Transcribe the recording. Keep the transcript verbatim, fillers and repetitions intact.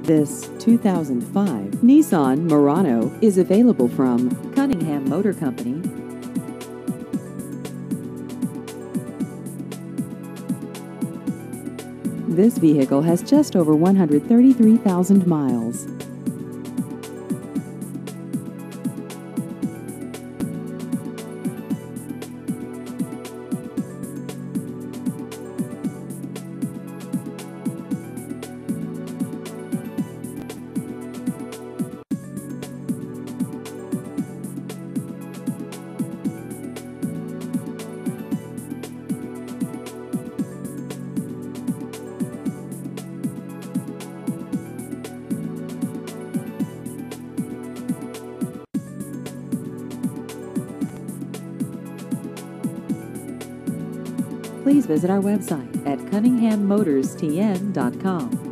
This two thousand five Nissan Murano is available from Cunningham Motor Company. This vehicle has just over one hundred thirty-three thousand miles. Please visit our website at cunningham motors t n dot com.